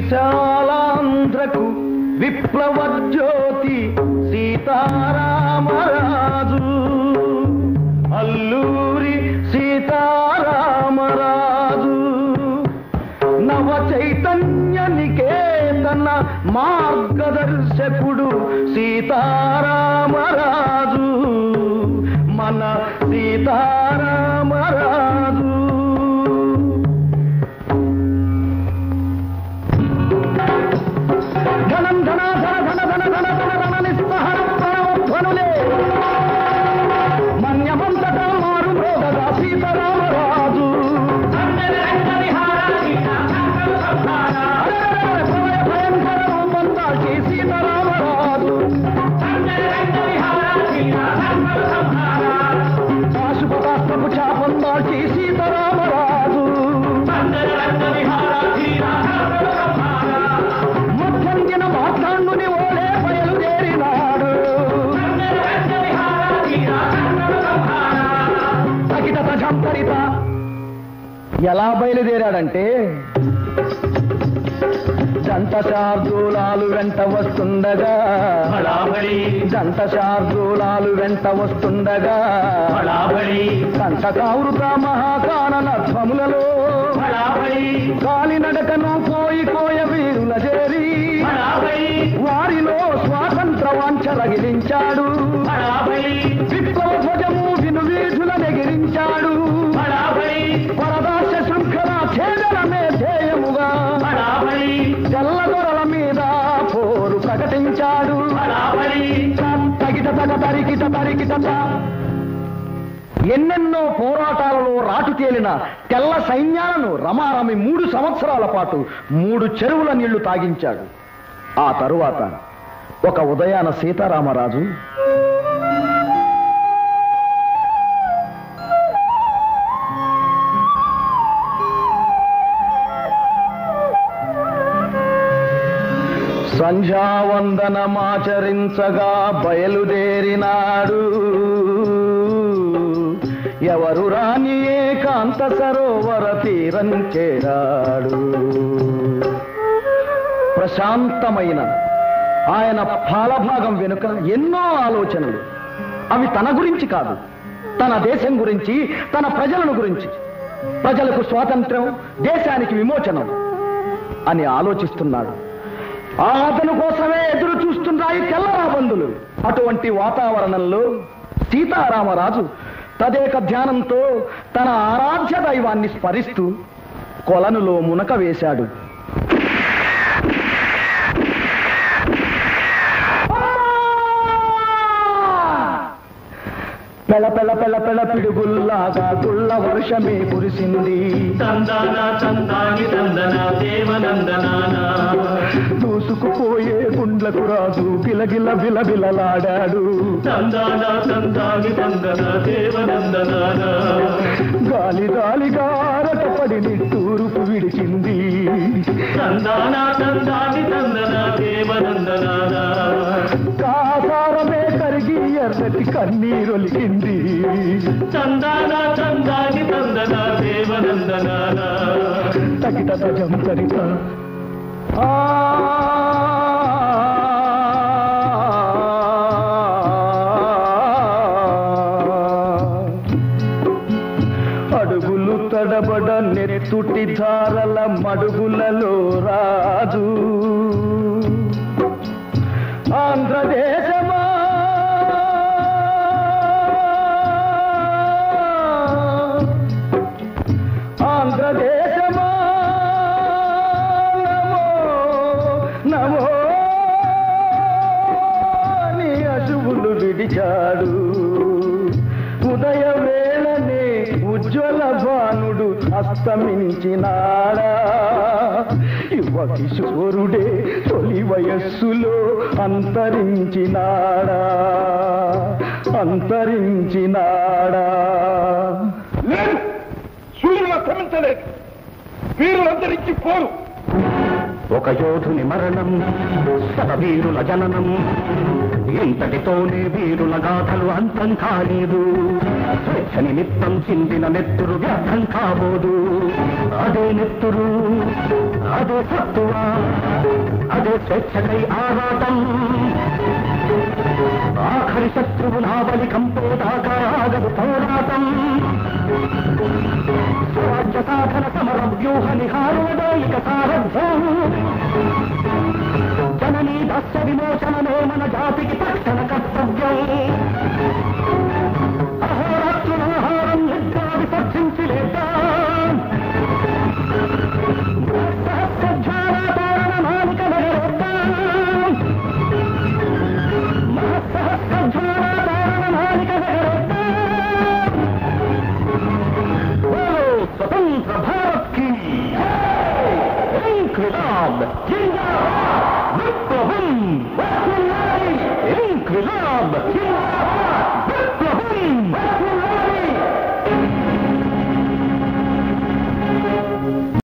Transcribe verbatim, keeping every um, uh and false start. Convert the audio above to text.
విశాలాంధ్రకు విప్లవ జ్యోతి సీతారామరాజు అల్లూరి సీతారామరాజు నవ చైతన్య నికేతన మార్గదర్శకుడు సీతారామరాజు మన సీతారామరాజు ధనం ధన ధన ధన ధన ధన ధన ధన నిస్సహర ప్రణవధ్వనులే మన్యమంతటా మారు మోగగా సీతారామరాజు భయంకర రూపం దాల్చి సీతారామరాజు పాశుపతాస్త్రపు చాపం దాల్చి సీతారామరాజు మధ్యందిన మార్తాండుని ఓలే బయలుదేరినాడు తగిట తజంపరిత ఎలా బయలుదేరాడంటే జంట శార్దూలాలు వెంట వస్తుండగా జంట శార్దూలాలు వెంట వస్తుండగా కంటకావృత మహాకానన ధ్వములలో కాలినడకను కోయి కోయ వీరుల చేరి వారిలో స్వాతంత్ర వాంఛ రగిలించాడు విప్లవ ధ్వజము విను వీధుల నెగిరించాడు పరదాశ శృంఖల ఛేదనమే ధ్యేయముగా జల్లదొరల మీద పోరు ప్రకటించాడు తగిట తగ తరికిట తరికిట ఎన్నెన్నో పోరాటాలలో రాటు తేలిన తెల్ల సైన్యాలను రమారమి మూడు సంవత్సరాల పాటు మూడు చెరువుల నీళ్లు తాగించాడు. ఆ తరువాత ఒక ఉదయాన సీతారామరాజు సంధ్యావందనమాచరించగా బయలుదేరినాడు. ఎవరు రాని ఏకాంత సరోవర తీరం చేరాడు. ప్రశాంతమైన ఆయన పాలభాగం వెనుక ఎన్నో ఆలోచనలు. అవి తన గురించి కాదు, తన దేశం గురించి, తన ప్రజలను గురించి. ప్రజలకు స్వాతంత్ర్యం, దేశానికి విమోచనం అని ఆలోచిస్తున్నాడు. ఆ అతను కోసమే ఎదురు చూస్తున్నాయి తెల్లరాబందులు. అటువంటి వాతావరణంలో సీతారామరాజు తదేక ధ్యానంతో తన ఆరాధ్య దైవాన్ని స్మరిస్తూ కొలనులో మునక వేశాడు. పెళ్ళ పెళ్ళ పెళ్ళ పెళ్ళ పిడుగుల్లాగా గుళ్ళ వర్షమే కురిసింది. దూసుకుపోయే గుండ్లకు రాజు గిలగిల విలవిలలాడాడు. గాలి గాలిగా రటపడి నిట్టూరుపు విడిచింది. కాసారమే కరిగి ఎర్రటి కన్నీరొలికింది. తగిట తజం తరిత అడుగులు తడబడ నెత్తుటి ధారల మడుగులలో రాజు. ఆంధ్రదేశమా ఆంధ్రదేశమా నమో నమో నీ అశువులు విడిచాడు. ఉదయ వేళనే ఉజ్వల భానుడు అస్తమించినాడా. యువ కిశోరుడే తొలి వయస్సులో అంతరించినాడా అంతరించినాడా. సూర్యుడు అస్తమించలేదు, వీరులంతరించి పోరు. ఒక యోధుని మరణం, శతవీరుల జననం, ఇంతటితోనే వీరుల గాథలు అంతం కాలేదు. స్వేచ్ఛ నిమిత్తం చిందిన నెత్తురు వ్యర్థం కాబోదు. అదే నెత్తురు అదే సత్తువ, అదే స్వేచ్ఛకై ఆరాటం. ఆఖరి శత్రువు నావలి కంపేదాకా ఆగదు పోరాటం. స్వరాజ్య సాధన సమర వ్యూహ నిహారోదే ఇక సారథ్యం. జననీ దాస్య విమోచనమే మన జాతికి తక్షణ కర్తవ్యం. అహోరాత్రులాహారం నిద్ర విసర్జించి లేద్దాం. సహస్రజ్వాలాతోరణ మాలిక నగరోద్దాం. సహస్రజ్వాలాతోరణ మాలిక నగరోద్దాం. బోలో స్వతంత్ర భారత్ కి ఇంక్విలాబ్ జిందాబాద్. విప్లవం ఇంక్విలాబ్ జిందాబాద్. విప్లవం